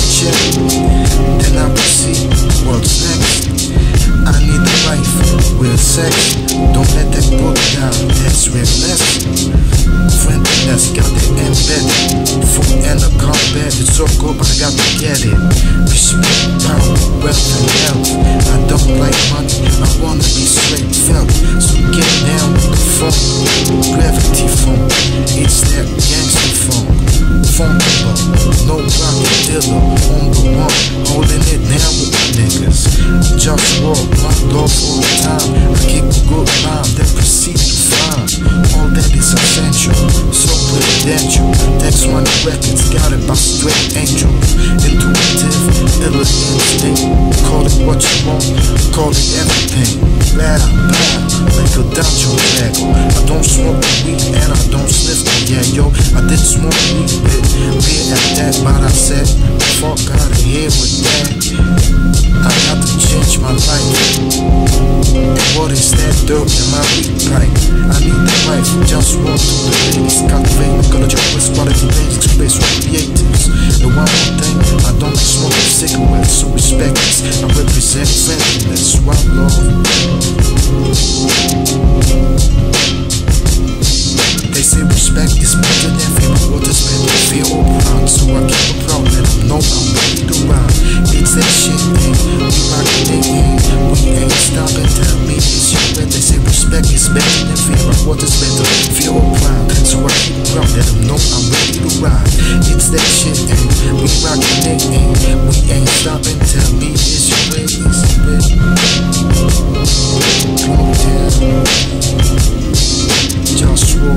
check. Then I proceed, what's next? I need a wife, real sex. Don't let that book down, that's realness. Friendliness, got it embedded. Food and a combat, it's so good, but I got to get it. Respect, power, wealth, and health. I don't like money, I wanna be straight felt. So get down with the phone, gravity phone. It's that gangster phone. Funkula, no rocket dealer, on the one, holding it down with the niggas. JustWar, locked off all the time. I kick a good line, then proceed to find all that is essential, so presidential. Text Money Records, got it by straight angel. Intuitive, illa instinct. Call it what you want, call it everything. Blah, blah, like a dungeon bagel. I don't smoke weed and I don't sniff the yo. I did smoke weed, beer at that, but I said, fuck out of here with that. I got to change my life. What is that dope in my weed pipe? I need the life, just walk through the ladies. Cultivate ecology, quality basics, space for creatives. The one more thing, I don't like smoking cigarettes, so respect this. I represent friendliness, one love. They say respect is better than fear, but what is better? Fear or pride? So I keep a proud, let them know I'm ready to ride. It's that shit, man. We rockin' it, we ain't stopping. Tell me it's your bet. They say respect is better than fear, but what is better? Fear or pride? So I keep a proud, let them know I'm ready to ride. It's that shit, man. We rockin' it, we ain't stopping. Tell me it's your bet, it's your bet. Come down. JustWar,